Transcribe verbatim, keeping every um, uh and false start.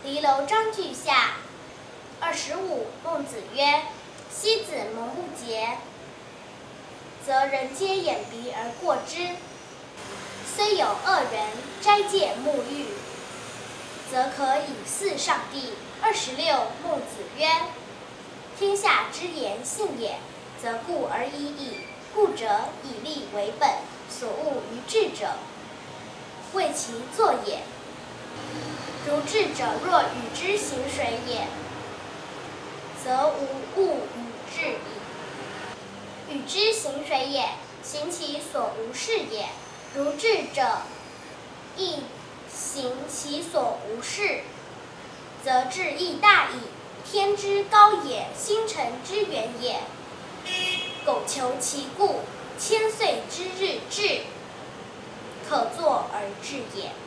离楼章句下。二十五，孟子曰：昔子蒙不洁，则人皆掩鼻而过之。虽有恶人斋戒沐浴，则可以祀上帝。二十六，孟子曰：天下之言信也，则固而已矣。故者以利为本，所恶于智者，谓其作也。如智者若与之行水也，则无物与智矣。与之行水也，行其所无事也。如智者亦行其所无事，则智亦大矣。天之高也，星辰之远也。苟求其故，千岁之日至，可作而治也。